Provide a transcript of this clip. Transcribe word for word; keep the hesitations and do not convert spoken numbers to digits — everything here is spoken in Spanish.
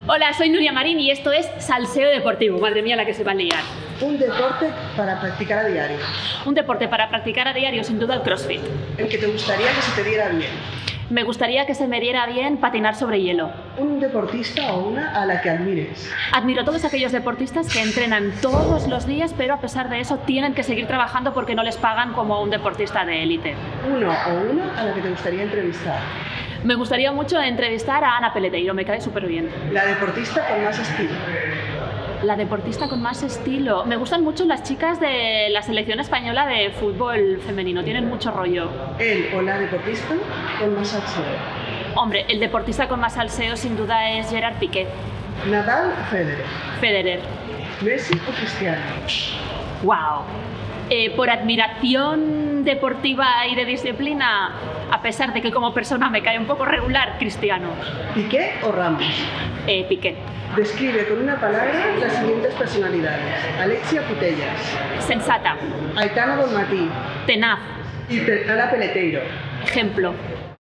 Hola, soy Nuria Marín y esto es Salseo Deportivo. Madre mía, la que se va a liar. Un deporte para practicar a diario. Un deporte para practicar a diario, sin duda, el CrossFit. El que te gustaría que se te diera bien. Me gustaría que se me diera bien patinar sobre hielo. Un deportista o una a la que admires. Admiro a todos aquellos deportistas que entrenan todos los días, pero a pesar de eso tienen que seguir trabajando porque no les pagan como a un deportista de élite. Uno o una a la que te gustaría entrevistar. Me gustaría mucho entrevistar a Ana Peleteiro, me cae súper bien. La deportista con más estilo. La deportista con más estilo. Me gustan mucho las chicas de la selección española de fútbol femenino, tienen mucho rollo. El o la deportista con más salseo. Hombre, el deportista con más salseo sin duda es Gerard Piqué. Nadal o Federer. Federer. Messi o Cristiano. ¡Wow! Eh, por admiración deportiva y de disciplina, a pesar de que como persona me cae un poco regular, Cristiano. Piqué o Ramos. Eh, Piqué. Describe con una palabra las siguientes personalidades. Alexia Putellas. Sensata. Aitana Bonmatí. Tenaz. Y Ana Peleteiro. Ejemplo.